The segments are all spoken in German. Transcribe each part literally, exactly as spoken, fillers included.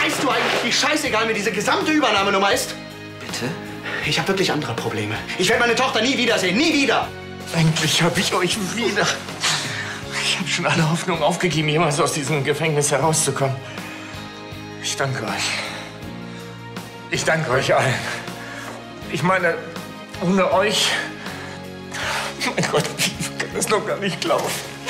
Weißt du eigentlich, wie scheißegal mir diese gesamte Übernahmenummer ist? Bitte? Ich habe wirklich andere Probleme. Ich werde meine Tochter nie wiedersehen. Nie wieder! Endlich habe ich euch wieder. Ich habe schon alle Hoffnung aufgegeben, jemals aus diesem Gefängnis herauszukommen. Ich danke euch. Ich danke euch allen. Ich meine, ohne euch... Mein Gott, ich kann das noch gar nicht glauben.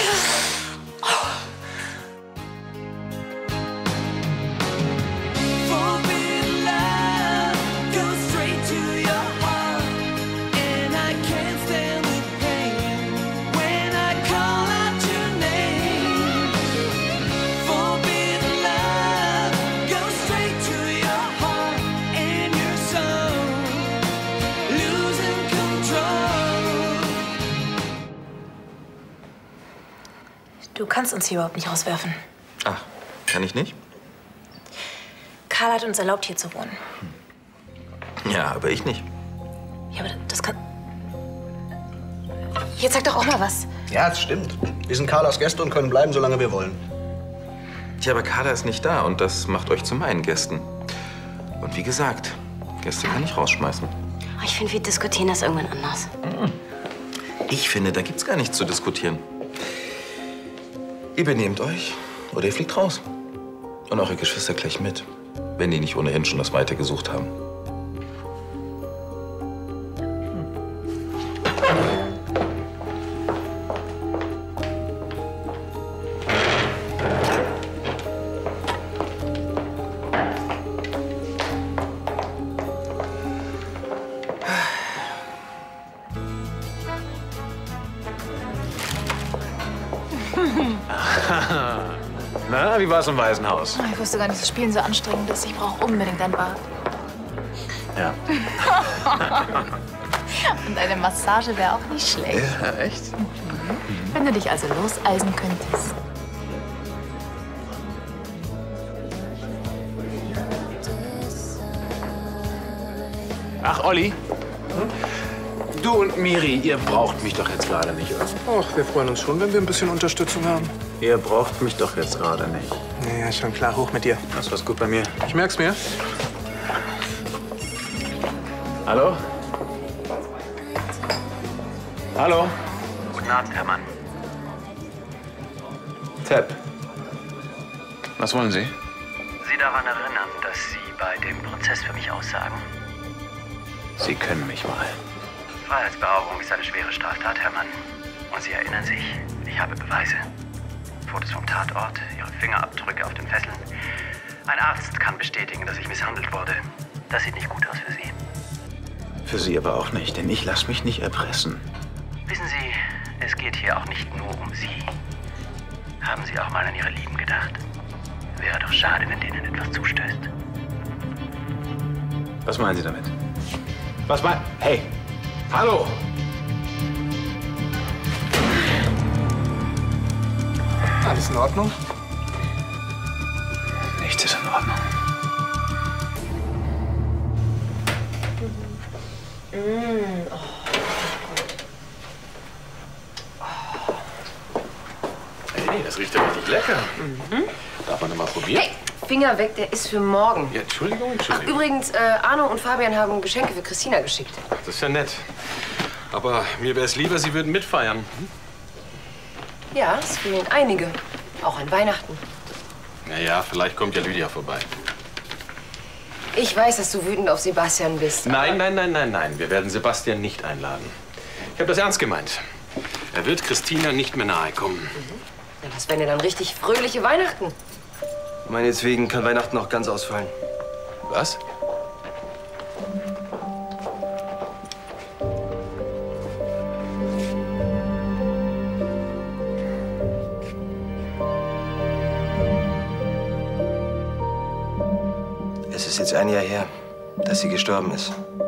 Du kannst uns hier überhaupt nicht rauswerfen. Ach, kann ich nicht? Karl hat uns erlaubt, hier zu wohnen. Ja, aber ich nicht. Ja, aber das kann... Jetzt sag doch auch mal was. Ja, das stimmt. Wir sind Carlas Gäste und können bleiben, solange wir wollen. Ja, aber Carla ist nicht da und das macht euch zu meinen Gästen. Und wie gesagt, Gäste kann ich rausschmeißen. Ich finde, wir diskutieren das irgendwann anders. Ich finde, da gibt's gar nichts zu diskutieren. Ihr benehmt euch oder ihr fliegt raus. Und eure Geschwister gleich mit, wenn die nicht ohnehin schon das Weite gesucht haben. Na, wie war's im Waisenhaus? Ich wusste gar nicht, dass Spielen so anstrengend ist. Ich brauche unbedingt ein Bad. Ja. Und eine Massage wäre auch nicht schlecht. Ja, echt? Mhm. Wenn du dich also loseisen könntest. Ach, Olli. Du und Miri, ihr braucht mich doch jetzt gerade nicht, oder? Ach, wir freuen uns schon, wenn wir ein bisschen Unterstützung haben. Ihr braucht mich doch jetzt gerade nicht. Ja, schon klar. Hoch mit dir. Das war's gut bei mir. Ich merk's mir. Hallo? Hallo? Guten Abend, Herr Mann. Tab. Was wollen Sie? Sie daran erinnern, dass Sie bei dem Prozess für mich aussagen? Sie können mich mal. Freiheitsberaubung ist eine schwere Straftat, Herr Mann. Und Sie erinnern sich, ich habe Beweise. Fotos vom Tatort, Ihre Fingerabdrücke auf den Fesseln. Ein Arzt kann bestätigen, dass ich misshandelt wurde. Das sieht nicht gut aus für Sie. Für Sie aber auch nicht, denn ich lasse mich nicht erpressen. Wissen Sie, es geht hier auch nicht nur um Sie. Haben Sie auch mal an Ihre Lieben gedacht? Wäre doch schade, wenn denen etwas zustößt. Was meinen Sie damit? Was meinen... Hey! Hallo! Alles in Ordnung? Nichts ist in Ordnung. Mm. Oh. Hey, das riecht ja richtig lecker. Mhm. Darf man noch mal probieren? Hey, Finger weg, der ist für morgen. Ja, Entschuldigung, Entschuldigung. Ach, übrigens, äh, Arno und Fabian haben Geschenke für Christina geschickt. Das ist ja nett. Aber mir wäre es lieber, Sie würden mitfeiern. Hm? Ja, es fehlen einige. Auch an Weihnachten. Na ja, vielleicht kommt ja Lydia vorbei. Ich weiß, dass du wütend auf Sebastian bist. Nein, nein, nein, nein, nein. Wir werden Sebastian nicht einladen. Ich habe das ernst gemeint. Er wird Christina nicht mehr nahe kommen. Mhm. Ja, das wären ja dann richtig fröhliche Weihnachten. Meinetwegen kann Weihnachten auch ganz ausfallen. Was? Es ist jetzt ein Jahr her, dass sie gestorben ist.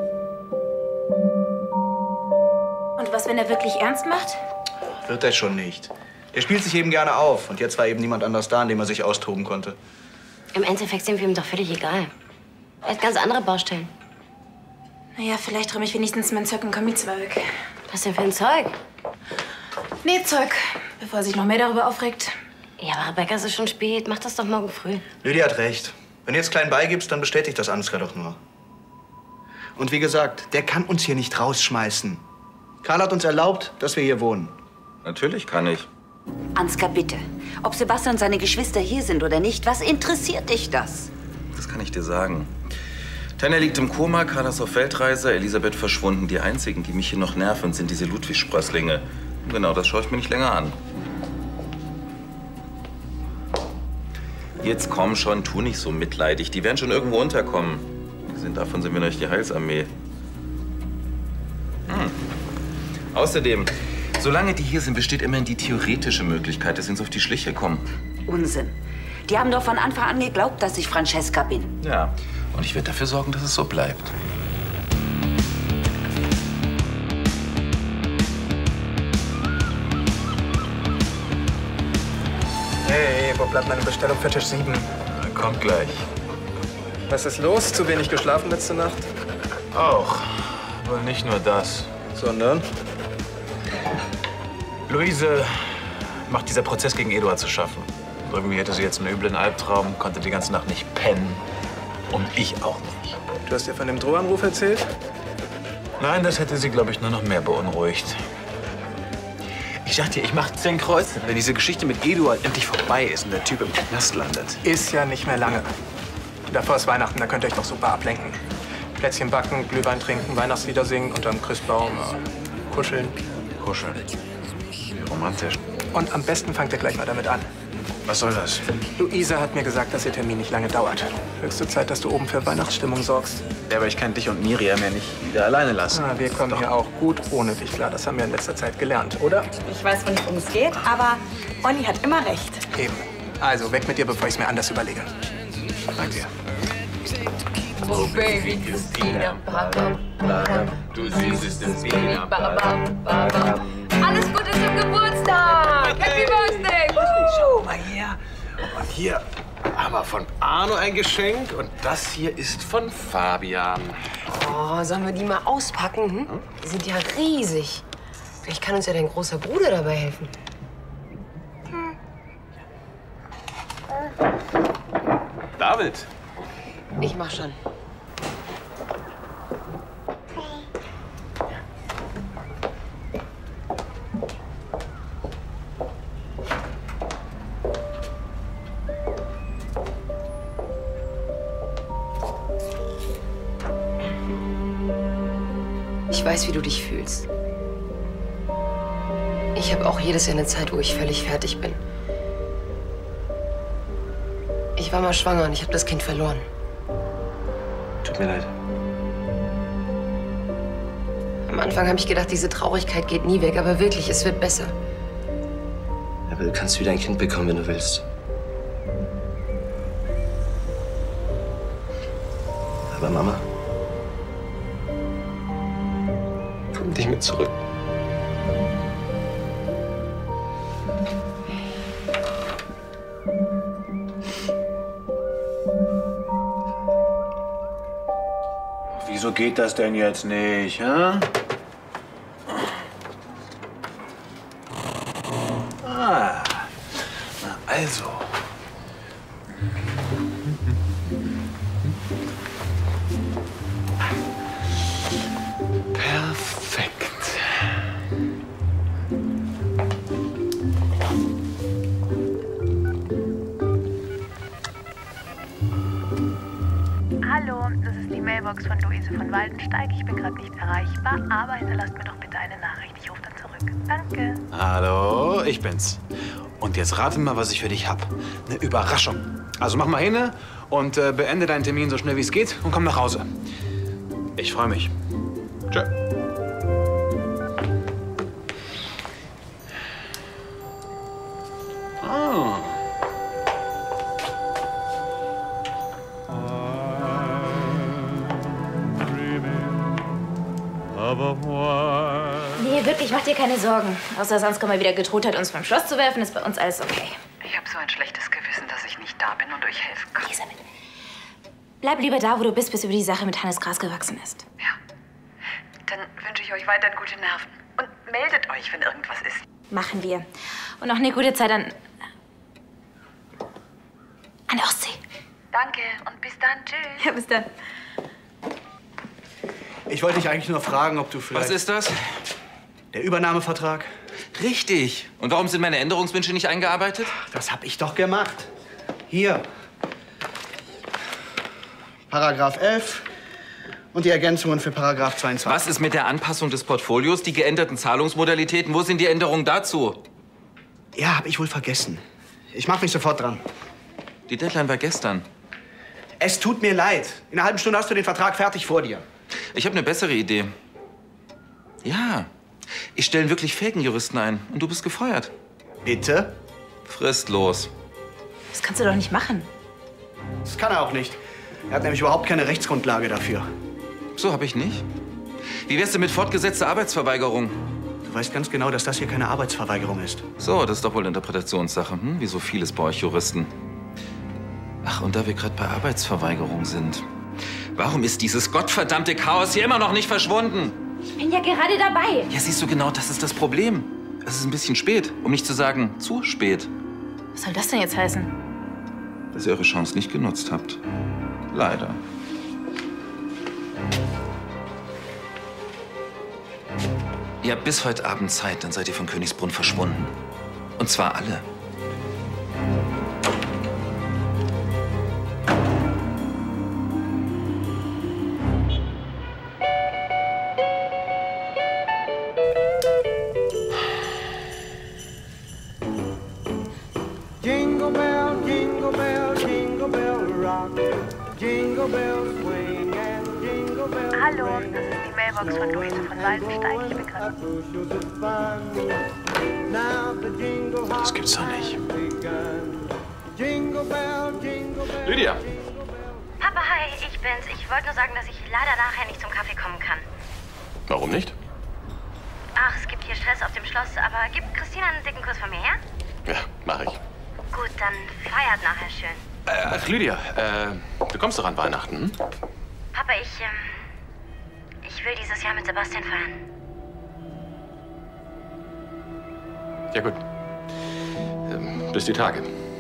Und was, wenn er wirklich ernst macht? Wird er schon nicht. Er spielt sich eben gerne auf. Und jetzt war eben niemand anders da, an dem er sich austoben konnte. Im Endeffekt sind wir ihm doch völlig egal. Er hat ganz andere Baustellen. Naja, vielleicht räume ich wenigstens mein Zeug im Kaminzimmer weg. Was denn für ein Zeug? Nee, Zeug. Bevor er sich noch mehr darüber aufregt. Ja, aber Rebecca, es ist schon spät. Mach das doch morgen früh. Lydia hat recht. Wenn du jetzt klein beigibst, dann bestätigt das Ansgar doch nur. Und wie gesagt, der kann uns hier nicht rausschmeißen. Karl hat uns erlaubt, dass wir hier wohnen. Natürlich kann ich. Ansgar, bitte. Ob Sebastian und seine Geschwister hier sind oder nicht, was interessiert dich das? Das kann ich dir sagen. Tanja liegt im Koma, Karl ist auf Weltreise, Elisabeth verschwunden. Die einzigen, die mich hier noch nerven, sind diese Ludwig-Sprösslinge. Und genau, das schaue ich mir nicht länger an. Jetzt komm schon, tu nicht so mitleidig. Die werden schon irgendwo unterkommen. Davon sind wir noch nicht die Heilsarmee. Hm. Außerdem, solange die hier sind, besteht immerhin die theoretische Möglichkeit, dass sie uns auf die Schliche kommen. Unsinn. Die haben doch von Anfang an geglaubt, dass ich Francesca bin. Ja, und ich werde dafür sorgen, dass es so bleibt. Hey, wo bleibt meine Bestellung für Tisch sieben? Kommt gleich. Was ist los? Zu wenig geschlafen letzte Nacht? Auch. Aber nicht nur das. Sondern? Luise macht dieser Prozess gegen Eduard zu schaffen. Und irgendwie hatte sie jetzt einen üblen Albtraum, konnte die ganze Nacht nicht pennen. Und ich auch nicht. Du hast ihr von dem Drohanruf erzählt? Nein, das hätte sie, glaube ich, nur noch mehr beunruhigt. Ich dachte, ich mache zehn Kreuze, wenn diese Geschichte mit Eduard endlich vorbei ist und der Typ im Knast landet. Ist ja nicht mehr lange. Davor ist Weihnachten, da könnt ihr euch doch super ablenken. Plätzchen backen, Glühwein trinken, Weihnachtslieder singen unterm Christbaum, äh, kuscheln. Kuscheln. Wie romantisch. Und am besten fangt ihr gleich mal damit an. Was soll das? Luisa hat mir gesagt, dass ihr Termin nicht lange dauert. Höchste Zeit, dass du oben für Weihnachtsstimmung sorgst. Ja, aber ich kann dich und Miriam ja nicht wieder alleine lassen. Ah, wir kommen hier auch gut ohne dich klar. Das haben wir in letzter Zeit gelernt, oder? Ich weiß, worum es geht, aber Olli hat immer recht. Eben. Also, weg mit dir, bevor ich es mir anders überlege. Danke dir. Oh Baby Christina, babam, babam. Du süßes Christina, babam, babam. Alles Gute zum Geburtstag! Happy Birthday! Schau mal her. Und hier haben wir von Arno ein Geschenk und das hier ist von Fabian. Oh, sollen wir die mal auspacken? Hm? Die sind ja riesig. Vielleicht kann uns ja dein großer Bruder dabei helfen. David. Ich mach schon. Ich weiß, wie du dich fühlst. Ich habe auch jedes Jahr eine Zeit, wo ich völlig fertig bin. Ich war mal schwanger und ich habe das Kind verloren. Tut mir leid. Am Anfang habe ich gedacht, diese Traurigkeit geht nie weg, aber wirklich, es wird besser. Aber du kannst wieder ein Kind bekommen, wenn du willst. Aber Mama? Komm dich mit zurück. Wieso geht das denn jetzt nicht, hä? Ah, na also. Perfekt. Hallo, das ist die Mailbox von Luise von Waldensteig. Ich bin gerade nicht erreichbar, aber hinterlasst mir doch bitte eine Nachricht. Ich rufe dann zurück. Danke. Hallo, ich bin's. Und jetzt rate mal, was ich für dich hab. Eine Überraschung. Also mach mal hin und äh, beende deinen Termin so schnell wie es geht und komm nach Hause. Ich freue mich. Tschö. Oh. Nee, wirklich, mach dir keine Sorgen. Außer Ansgar mal wieder gedroht hat, uns vom Schloss zu werfen, ist bei uns alles okay. Ich habe so ein schlechtes Gewissen, dass ich nicht da bin und euch helfen kann. Elisabeth, bleib lieber da, wo du bist, bis über die Sache mit Hannes Gras gewachsen ist. Ja. Dann wünsche ich euch weiterhin gute Nerven. Und meldet euch, wenn irgendwas ist. Machen wir. Und noch eine gute Zeit an... an der Ostsee. Danke und bis dann. Tschüss. Ja, bis dann. Ich wollte dich eigentlich nur fragen, ob du vielleicht... Was ist das? Der Übernahmevertrag. Richtig. Und warum sind meine Änderungswünsche nicht eingearbeitet? Das hab ich doch gemacht. Hier. Paragraph elf und die Ergänzungen für Paragraph zweiundzwanzig. Was ist mit der Anpassung des Portfolios, die geänderten Zahlungsmodalitäten? Wo sind die Änderungen dazu? Ja, hab ich wohl vergessen. Ich mach mich sofort dran. Die Deadline war gestern. Es tut mir leid. In einer halben Stunde hast du den Vertrag fertig vor dir. Ich habe eine bessere Idee. Ja, ich stelle wirklich Felgenjuristen ein und du bist gefeuert. Bitte? Fristlos. Das kannst du doch nicht machen. Das kann er auch nicht. Er hat nämlich überhaupt keine Rechtsgrundlage dafür. So habe ich nicht. Wie wär's denn mit fortgesetzter Arbeitsverweigerung? Du weißt ganz genau, dass das hier keine Arbeitsverweigerung ist. So, das ist doch wohl Interpretationssache, hm? Wie so vieles bei euch Juristen. Ach, und da wir gerade bei Arbeitsverweigerung sind. Warum ist dieses gottverdammte Chaos hier immer noch nicht verschwunden? Ich bin ja gerade dabei. Ja, siehst du, genau das ist das Problem. Es ist ein bisschen spät, um nicht zu sagen, zu spät. Was soll das denn jetzt heißen? Dass ihr eure Chance nicht genutzt habt. Leider. Ihr habt bis heute Abend Zeit, dann seid ihr von Königsbrunn verschwunden. Und zwar alle. Jingle bell, jingle bell, jingle bell rock. Jingle bells swing and jingle bells ring. Hallo, das ist die Mailbox von Luise von Waldensteig. Ich bin gerade... Das gibt's doch nicht. Lydia! Papa, hi, ich bin's. Ich wollte nur sagen, dass ich leider nachher nicht zum Kaffee kommen kann. Warum nicht? Ach, es gibt hier Stress auf dem Schloss, aber gib Christina einen dicken Kuss von mir her? Ja, mach ich. Gut, dann feiert nachher schön. Äh, ach, Lydia, äh, du kommst doch an Weihnachten, hm? Papa, ich, ähm, ich will dieses Jahr mit Sebastian feiern. Ja, gut. Ähm, bis die Tage.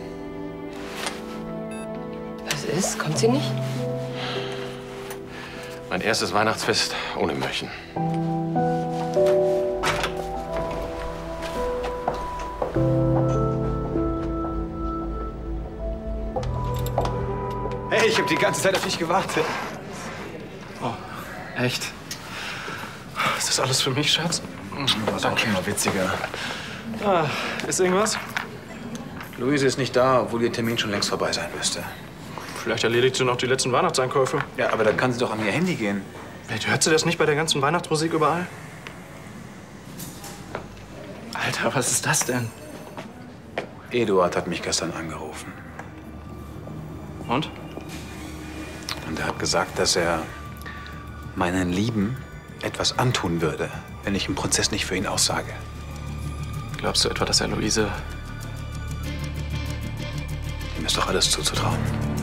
Was ist? Kommt sie nicht? Mein erstes Weihnachtsfest ohne Mörchen. Hey, ich habe die ganze Zeit auf dich gewartet. Oh, echt? Ist das alles für mich, Schatz? Das ist auch schon mal witziger. Ah, ist irgendwas? Luise ist nicht da, obwohl ihr Termin schon längst vorbei sein müsste. Vielleicht erledigt sie noch die letzten Weihnachtseinkäufe. Ja, aber dann kann sie doch an ihr Handy gehen. Hört sie das nicht bei der ganzen Weihnachtsmusik überall? Alter, was ist das denn? Eduard hat mich gestern angerufen. Und? Und er hat gesagt, dass er meinen Lieben etwas antun würde, wenn ich im Prozess nicht für ihn aussage. Glaubst du etwa, dass er Luise... Ihm ist doch alles zuzutrauen.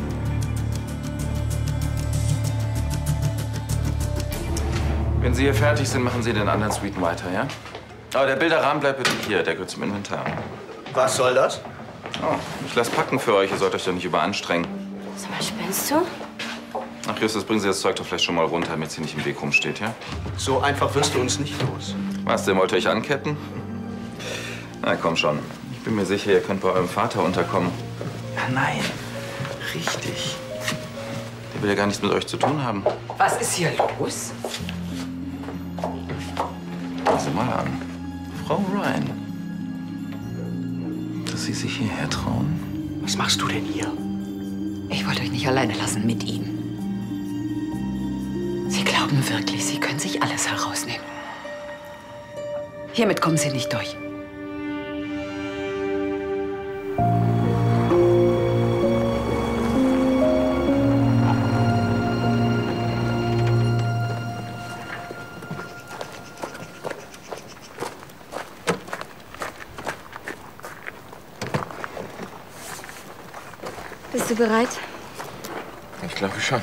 Wenn Sie hier fertig sind, machen Sie den anderen Suiten weiter, ja? Aber der Bilderrahmen bleibt bitte hier, der gehört zum Inventar. Was soll das? Oh, ich lasse packen für euch, ihr sollt euch doch nicht überanstrengen. Sag mal, spinnst du? Ach Justus, bringen Sie das Zeug doch vielleicht schon mal runter, damit es hier nicht im Weg rumsteht, ja? So einfach wirst du uns nicht los. Was, denn wollt ihr euch anketten? Na komm schon. Ich bin mir sicher, ihr könnt bei eurem Vater unterkommen. Ja, nein. Richtig. Der will ja gar nichts mit euch zu tun haben. Was ist hier los? Sieh mal an. Frau Ryan. Dass Sie sich hierher trauen. Was machst du denn hier? Ich wollte euch nicht alleine lassen mit ihm. Sie glauben wirklich, Sie können sich alles herausnehmen. Hiermit kommen Sie nicht durch. Bist du bereit? Ich glaube schon.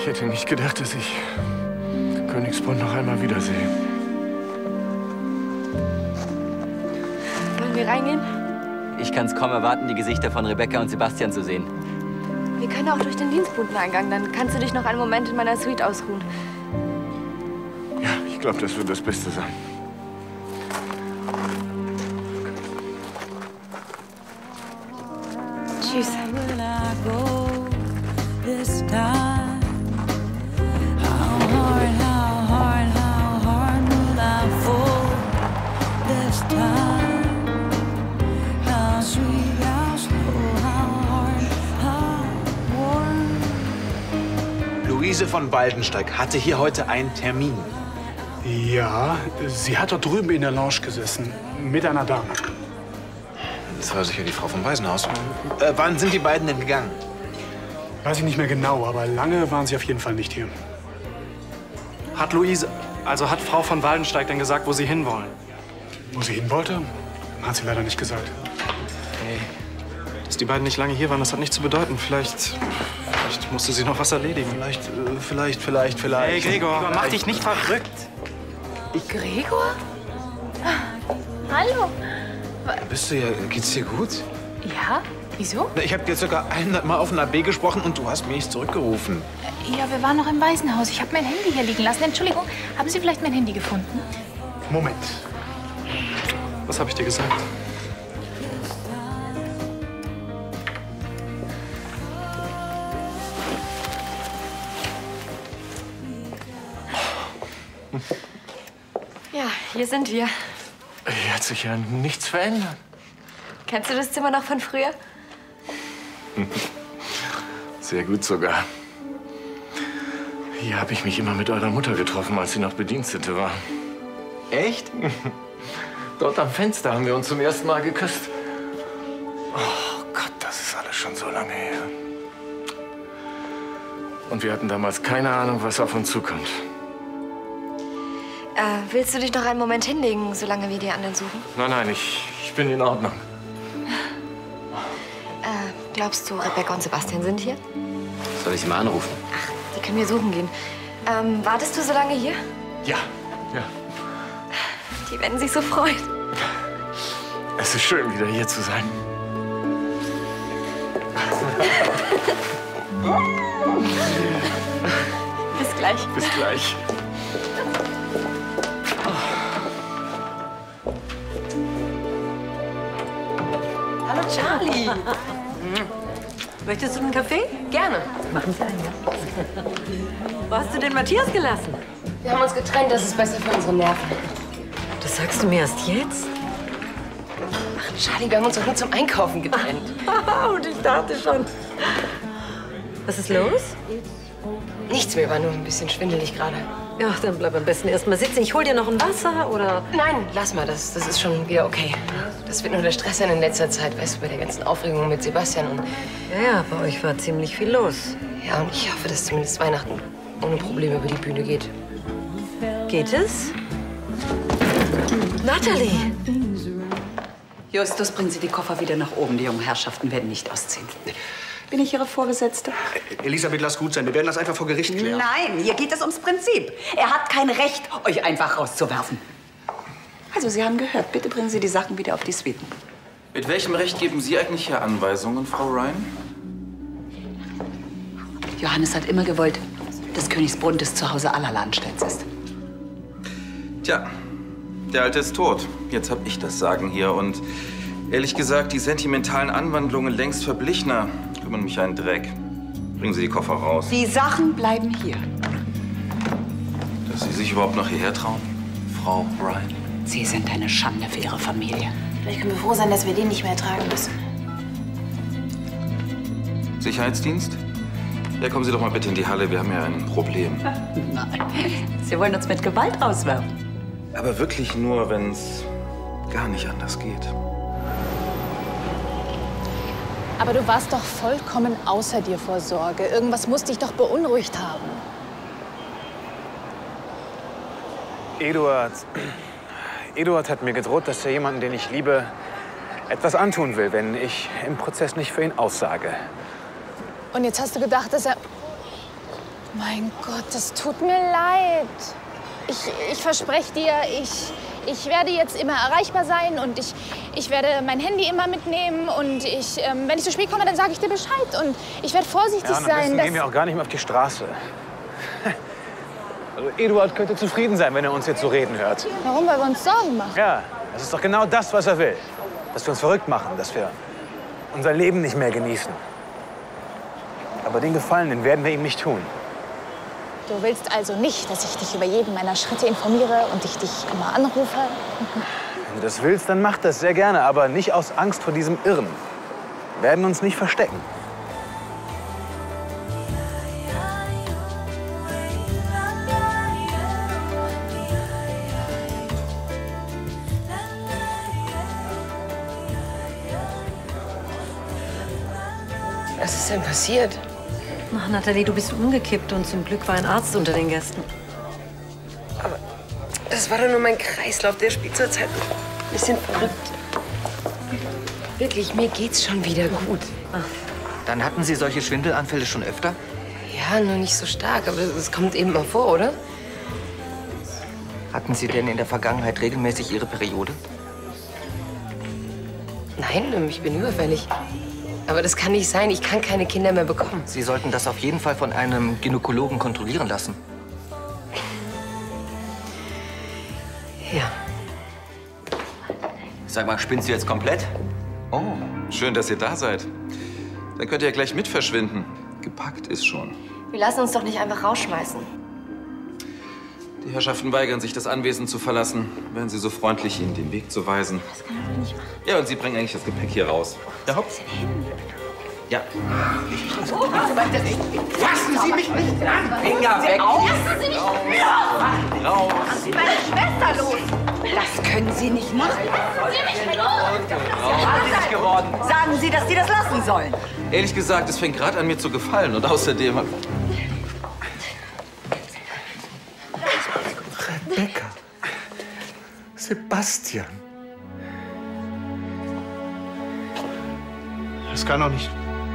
Ich hätte nicht gedacht, dass ich Königsbrunn noch einmal wiedersehe. Wollen wir reingehen? Ich kann es kaum erwarten, die Gesichter von Rebecca und Sebastian zu sehen. Wir können auch durch den Dienstboteneingang. Dann kannst du dich noch einen Moment in meiner Suite ausruhen. Ja, ich glaube, das wird das Beste sein. Tschüss. Luise von Waldensteig hatte hier heute einen Termin. Ja, sie hat dort drüben in der Lounge gesessen. Mit einer Dame. Das war sicher die Frau vom Waisenhaus. Äh, wann sind die beiden denn gegangen? Weiß ich nicht mehr genau, aber lange waren sie auf jeden Fall nicht hier. Hat Luise, also hat Frau von Waldensteig denn gesagt, wo sie hinwollen? Wo sie hin wollte? Hat sie leider nicht gesagt. Hey, dass die beiden nicht lange hier waren, das hat nichts zu bedeuten. Vielleicht, vielleicht musste sie noch was erledigen. Vielleicht, äh, vielleicht, vielleicht, vielleicht. Hey, Gregor, Gregor mach dich nicht verrückt. Ich Gregor? Hallo. Bist du ja, geht's dir gut? Ja? Wieso? Ich habe dir circa hundert Mal auf den A B gesprochen und du hast mich nicht zurückgerufen. Ja, wir waren noch im Waisenhaus. Ich habe mein Handy hier liegen lassen. Entschuldigung, haben Sie vielleicht mein Handy gefunden? Moment. Was habe ich dir gesagt? Ja, hier sind wir. Hier hat sich ja nichts verändert. Kennst du das Zimmer noch von früher? Sehr gut sogar. Hier habe ich mich immer mit eurer Mutter getroffen, als sie noch Bedienstete war. Echt? Dort am Fenster haben wir uns zum ersten Mal geküsst. Oh Gott, das ist alles schon so lange her. Und wir hatten damals keine Ahnung, was auf uns zukommt. Äh, willst du dich noch einen Moment hinlegen, solange wir die anderen suchen? Nein, nein, ich, ich bin in Ordnung. Äh, glaubst du, Rebecca und Sebastian sind hier? Soll ich sie mal anrufen? Ach, die können wir suchen gehen. Ähm, wartest du so lange hier? Ja, ja. Die werden sich so freuen. Es ist schön, wieder hier zu sein. Bis gleich. Bis gleich. Hallo, Charlie. Möchtest du einen Kaffee? Gerne. Machen Sie einen, ja. Wo hast du den Matthias gelassen? Wir haben uns getrennt, das ist besser für unsere Nerven. Das sagst du mir erst jetzt? Ach, Charlie, wir haben uns doch nur zum Einkaufen getrennt. Und ich dachte schon. Was ist los? Nichts, mir war nur ein bisschen schwindelig gerade. Ja, dann bleib am besten erst mal sitzen. Ich hol dir noch ein Wasser, oder? Nein, lass mal, das, das ist schon wieder okay. Das wird nur der Stress sein in letzter Zeit, weißt du, bei der ganzen Aufregung mit Sebastian und... Ja, ja, bei euch war ziemlich viel los. Ja, und ich hoffe, dass zumindest Weihnachten ohne Probleme über die Bühne geht. Geht es? Natalie! Justus, bringen Sie die Koffer wieder nach oben. Die jungen Herrschaften werden nicht ausziehen. Bin ich Ihre Vorgesetzte? Elisabeth, lass gut sein. Wir werden das einfach vor Gericht klären. Nein, hier geht es ums Prinzip. Er hat kein Recht, euch einfach rauszuwerfen. Also, Sie haben gehört. Bitte bringen Sie die Sachen wieder auf die Suiten. Mit welchem Recht geben Sie eigentlich hier Anweisungen, Frau Ryan? Johannes hat immer gewollt, dass Königsbrunn das Zuhause aller Ladensteins ist. Tja, der Alte ist tot. Jetzt hab ich das Sagen hier. Und ehrlich gesagt, die sentimentalen Anwandlungen längst verblichener kümmern mich einen Dreck. Bringen Sie die Koffer raus. Die Sachen bleiben hier. Dass Sie sich überhaupt noch hierher trauen, Frau Ryan? Sie sind eine Schande für Ihre Familie. Vielleicht können wir froh sein, dass wir den nicht mehr tragen müssen. Sicherheitsdienst? Ja, kommen Sie doch mal bitte in die Halle. Wir haben ja ein Problem. Nein, Sie wollen uns mit Gewalt rauswerfen. Aber wirklich nur, wenn es gar nicht anders geht. Aber du warst doch vollkommen außer dir vor Sorge. Irgendwas muss dich doch beunruhigt haben. Eduard. Eduard hat mir gedroht, dass er jemanden, den ich liebe, etwas antun will, wenn ich im Prozess nicht für ihn aussage. Und jetzt hast du gedacht, dass er... Mein Gott, es tut mir leid. Ich, ich verspreche dir, ich, ich werde jetzt immer erreichbar sein und ich, ich werde mein Handy immer mitnehmen und ich, ähm, wenn ich zu spät komme, dann sage ich dir Bescheid und ich werde vorsichtig Ja, und am sein. besten gehen wir auch gar nicht mehr auf die Straße. Also Eduard könnte zufrieden sein, wenn er uns jetzt so reden hört. Warum? Weil wir uns Sorgen machen. Ja, das ist doch genau das, was er will. Dass wir uns verrückt machen, dass wir unser Leben nicht mehr genießen. Aber den Gefallen, den werden wir ihm nicht tun. Du willst also nicht, dass ich dich über jeden meiner Schritte informiere und ich dich immer anrufe? Wenn du das willst, dann mach das sehr gerne, aber nicht aus Angst vor diesem Irren. Wir werden uns nicht verstecken. Was ist denn passiert? Ach, Nathalie, du bist umgekippt und zum Glück war ein Arzt unter den Gästen. Aber das war doch nur mein Kreislauf. Der spielt zurzeit ein bisschen verrückt. Wirklich, mir geht's schon wieder gut. Ach. Dann hatten Sie solche Schwindelanfälle schon öfter? Ja, nur nicht so stark, aber es kommt eben mal vor, oder? Hatten Sie denn in der Vergangenheit regelmäßig Ihre Periode? Nein, ich bin überfällig. Aber das kann nicht sein. Ich kann keine Kinder mehr bekommen. Sie sollten das auf jeden Fall von einem Gynäkologen kontrollieren lassen. Ja. Sag mal, spinnst du jetzt komplett? Oh, schön, dass ihr da seid. Dann könnt ihr ja gleich mit verschwinden. Gepackt ist schon. Wir lassen uns doch nicht einfach rausschmeißen. Die Herrschaften weigern sich, das Anwesen zu verlassen. Wären Sie so freundlich, ihnen den Weg zu weisen? Das kann ich nicht machen. Ja, und Sie bringen eigentlich das Gepäck hier raus. Ja, hopp. Ja. Fassen Sie mich nicht an! Finger weg! Lassen Sie mich los! Raus! Lassen Sie meine Schwester los! Das können Sie nicht machen. Lassen Sie mich los! Wahnsinnig geworden. Sagen Sie, dass Sie das lassen sollen. Ehrlich gesagt, es fängt gerade an, mir zu gefallen. Und außerdem... Rebecca. Sebastian. Das kann doch nicht.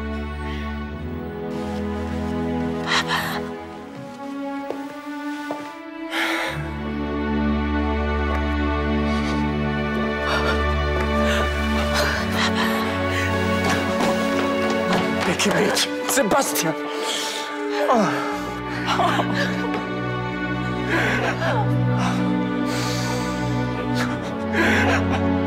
Becky Mädchen. Sebastian. Oh. Oh.